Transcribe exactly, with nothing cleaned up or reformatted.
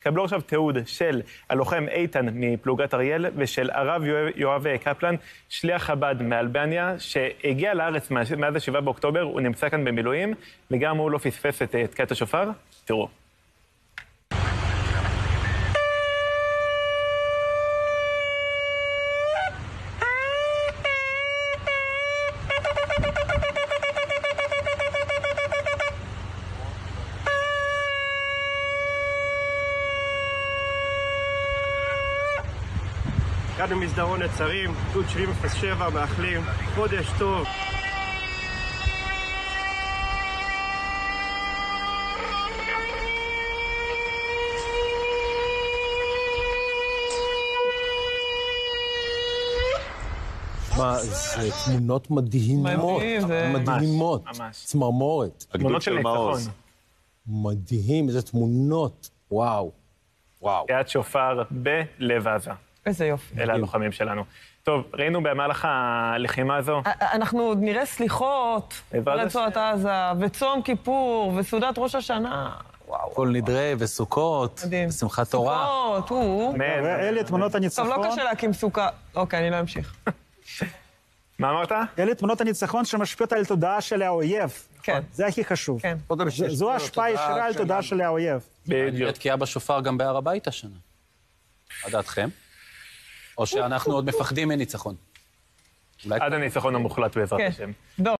קבלו עכשיו תיעוד של הלוחם איתן מפלוגת אריאל ושל הרב יואב קפלן, שליח חב"ד מאלבניה, שהגיע לארץ מאז השבעה באוקטובר, הוא נמצא כאן במילואים, וגם הוא לא פספס את תקיעת השופר. תראו. כאן במסדרון נצרים, גדוד שבעים אפס שבע, מאחלים חודש טוב. מה, זה תמונות מדהימות, מדהימות, צמרמורת. תמונות של ניצחון. מדהים, איזה תמונות, וואו, וואו. תקיעת שופר בלב עזה. איזה יופי. אלה הלוחמים שלנו. טוב, ראינו במהלך הלחימה הזו. אנחנו עוד נראה סליחות ברצועת עזה, וצום כיפור, וסעודת ראש השנה. וואו. כל נדרי וסוכות, ושמחת תורה. סוכות, הוא. אלה תמונות הניצחון. טוב, לא קשה להקים סוכה. אוקיי, אני לא אמשיך. מה אמרת? אלה תמונות הניצחון שמשפיעות על תודעה של האויב. כן. זה הכי חשוב. כן. זו השפעה ישירה על תודעה של האויב. בדיוק. תקיעה בשופר גם בהר הבית השנה. מה דעתכם? או שאנחנו עוד מפחדים מניצחון? עד הניצחון המוחלט בעזרת השם. כן.